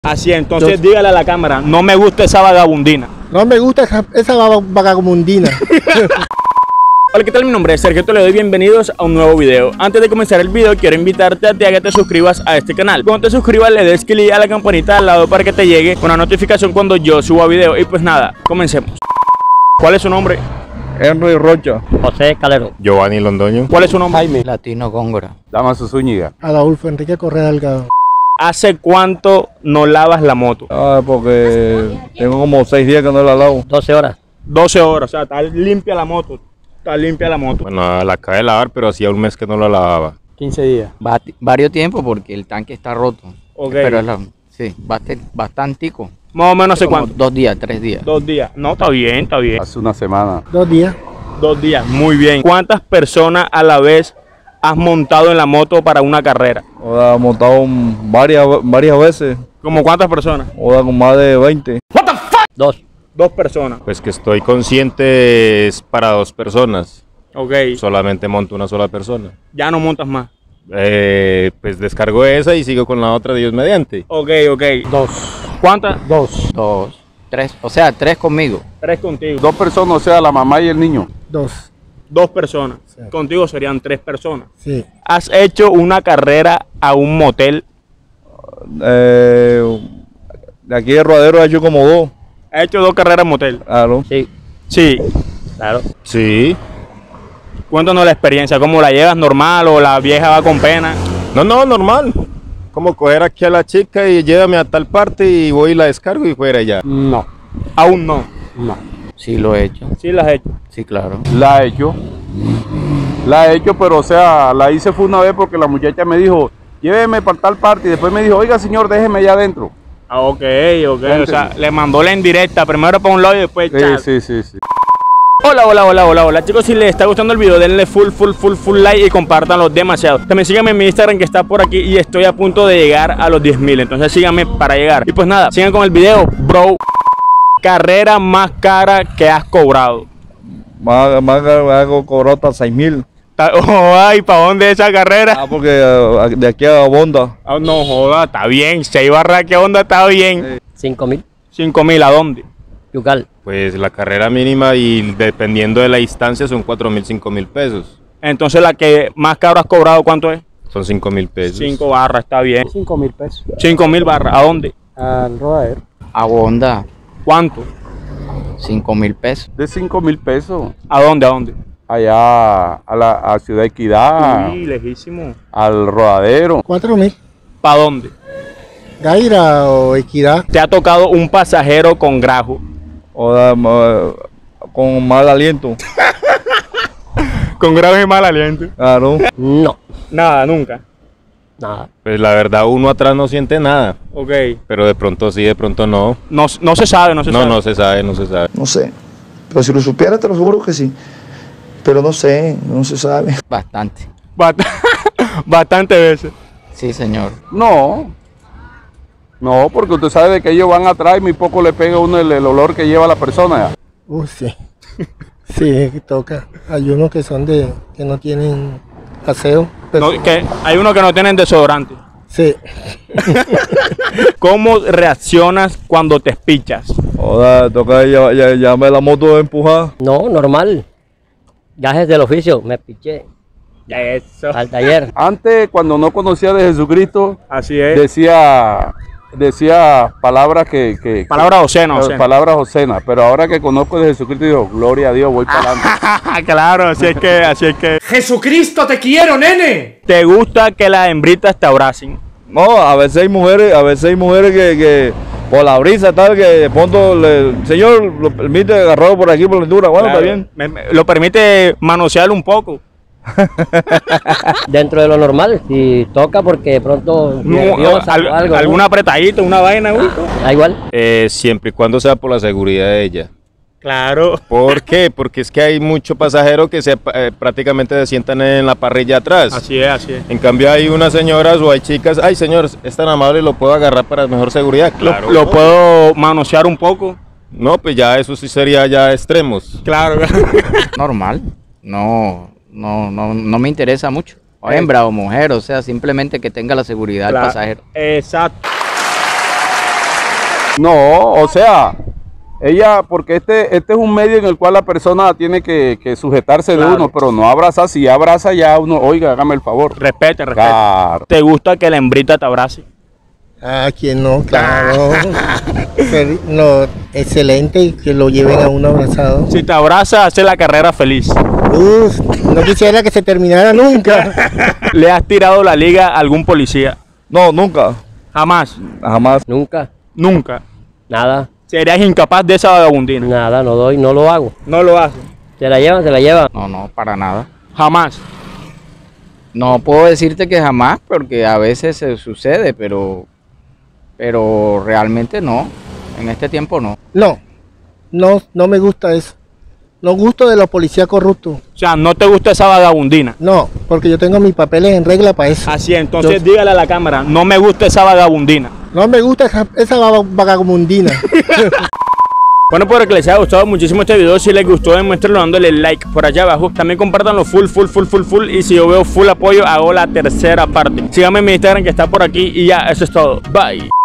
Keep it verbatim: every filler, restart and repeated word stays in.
Así es, entonces Yo... dígale a la cámara, no me gusta esa vagabundina. No me gusta esa, esa vagabundina. Hola, ¿qué tal? Mi nombre es Sergio, te le doy bienvenidos a un nuevo video. Antes de comenzar el video, quiero invitarte a, ti a que te suscribas a este canal. Cuando te suscribas, le des clic a la campanita al lado para que te llegue una notificación cuando yo suba video. Y pues nada, comencemos. ¿Cuál es su nombre? Henry Rocha. José Calero. Giovanni Londoño. ¿Cuál es su nombre? Jaime Latino Góngora. Damaso Zúñiga. Adolfo Enrique Correa Delgado. ¿Hace cuánto no lavas la moto? Ah, porque tengo como seis días que no la lavo. doce horas. doce horas, o sea, está limpia la moto. Está limpia la moto. Bueno, la acabé de lavar, pero hacía un mes que no la lavaba. quince días. Bati- varios tiempos porque el tanque está roto. Ok. Pero es la, sí, bast- bastantico. Más o menos, no sé Como cuánto. Dos días, tres días. Dos días. No, está bien, está bien. Hace una semana. Dos días. Dos días, muy bien. ¿Cuántas personas a la vez has montado en la moto para una carrera? O he montado un- varias, varias veces. ¿Cómo cuántas personas? O con más de veinte. Dos. Dos personas. Pues que estoy consciente es para dos personas. Ok. Solamente monto una sola persona. Ya no montas más. Eh, pues descargo esa y sigo con la otra, Dios mediante. Ok, ok. Dos. ¿Cuántas? Dos. Dos. Tres. O sea, tres conmigo. Tres contigo. Dos personas, o sea, la mamá y el niño. Dos. Dos personas. Sí. Contigo serían tres personas. Sí. ¿Has hecho una carrera a un motel? Eh, de aquí de Rodadero he hecho como dos. ¿Has hecho dos carreras en motel? Claro. Sí. Sí. Claro. Sí. Cuéntanos la experiencia. ¿Cómo la llevas normal o la vieja va con pena? No, no, normal. Como coger aquí a la chica y llévame a tal parte y voy y la descargo y fuera ya. No. Aún no. No. Sí lo he hecho. Sí las has hecho. Sí, claro. La he hecho, la he hecho, pero o sea, la hice fue una vez porque la muchacha me dijo, lléveme para tal parte, y después me dijo, oiga señor, déjeme allá adentro. Ah, ok, ok. O sea, le mandó la indirecta, primero para un lado y después Sí, chat. sí, sí, sí. Hola, hola, hola, hola, hola. Chicos, si les está gustando el video, denle full, full, full, full like y compártanlo demasiado. También síganme en mi Instagram que está por aquí y estoy a punto de llegar a los diez mil. Entonces síganme para llegar. Y pues nada, sigan con el video, bro. Carrera más cara que has cobrado. Más, más hago cobrado hasta seis mil. Ta- Oh, ay, ¿para dónde es esa carrera? Ah, porque eh, de aquí a Bonda. Ah, no joda, está bien. seis barra, ¿qué onda? Está bien. Cinco mil. cinco mil, ¿a dónde? Yucal. Pues la carrera mínima y dependiendo de la distancia son cuatro mil, cinco mil pesos. Entonces la que más caro has cobrado, ¿cuánto es? Son cinco mil pesos. cinco barras, está bien. Cinco mil pesos. cinco mil barras, ¿a dónde? Al Rodadero. A Honda. ¿Cuánto? Cinco mil pesos. De cinco mil pesos, ¿A dónde? ¿A dónde? allá a la a Ciudad Equidad, Sí, lejísimo. al Rodadero. Cuatro mil. ¿Para dónde? Gaira o Equidad. ¿Te ha tocado un pasajero con grajo? O da- ma- con mal aliento. Con grajo y mal aliento. Claro. No. Nada, nunca. Nada. Pues la verdad uno atrás no siente nada, Ok. pero de pronto sí, de pronto no. No, no se sabe, no se No, sabe. no se sabe, no se sabe. No sé. Pero si lo supiera, te lo aseguro que sí. Pero no sé, no se sabe. Bastante. Bast- Bastante veces. Sí, señor. No, no, porque usted sabe de que ellos van atrás y muy poco le pega a uno el, el olor que lleva la persona. Uh, sí. Sí, que toca. Hay unos que son de, que no tienen aseo. Pero, No, que hay unos que no tienen desodorante. sí. ¿Cómo reaccionas cuando te espichas? O da, toca ya, ya, ya me la moto empujada. No, normal. Gajes del oficio, me piché Eso. al taller. Antes, cuando no conocía de Jesucristo, Así es. decía, decía palabras que... que Palabra ocena, que- ocena. palabras obscenas, pero ahora que conozco de Jesucristo, digo, gloria a Dios, voy para adelante. Claro, así es que, así es que. Jesucristo, te quiero, nene. ¿Te gusta que las hembritas te abracen? No, a veces hay mujeres, a veces hay mujeres que, que por la brisa tal, que de pronto le, señor, lo permite agarrarlo por aquí por la altura. Bueno, Claro. está bien. Me- me- lo permite manosearlo un poco. Dentro de lo normal, si toca porque de pronto No, nerviosa al- o algo. ¿no? alguna apretadita, una vaina. uy. Da igual. Eh, siempre y cuando sea por la seguridad de ella. Claro. ¿Por qué? Porque es que hay muchos pasajeros que se, eh, prácticamente se sientan en la parrilla atrás. Así es, así es. En cambio hay unas señoras o hay chicas, ay señor, es tan amable, lo puedo agarrar para mejor seguridad. Claro. Lo, lo puedo manosear un poco. No, pues ya eso sí sería ya extremos. Claro. Normal. No, no, no, no me interesa mucho. O hembra o mujer, o sea, simplemente que tenga la seguridad del Claro. pasajero. Exacto. No, o sea, ella, porque este, este es un medio en el cual la persona tiene que, que sujetarse Claro. de uno, pero no abraza, si abraza ya uno, oiga, hágame el favor. Respete, respete. Claro. ¿Te gusta que la hembrita te abrace? Ah, ¿quién no? Claro. Fel- no, excelente que lo lleven a uno abrazado. Si te abraza, hace la carrera feliz. Uf, no quisiera que se terminara nunca. ¿Le has tirado la liga a algún policía? No, nunca, Jamás. jamás. Nunca, Nunca. nada, Serías incapaz de esa vagabundina. nada, no doy, no lo hago. No lo haces. Se la llevan, se la llevan. No, no, para nada. Jamás. No puedo decirte que jamás, porque a veces se sucede, pero, pero realmente no. En este tiempo no. No, no, no me gusta eso. No gusto de los policías corruptos. O sea, no te gusta esa vagabundina. No, porque yo tengo mis papeles en regla para eso. Así, entonces Yo- dígale a la cámara, no me gusta esa vagabundina. No me gusta esa, esa vaga- vagabundina. Bueno, espero que les haya gustado muchísimo este video. Si les gustó, demuéstrenlo dándole like por allá abajo. También compártanlo full, full, full, full, full. Y si yo veo full apoyo, hago la tercera parte. Síganme en mi Instagram que está por aquí. Y ya, eso es todo. Bye.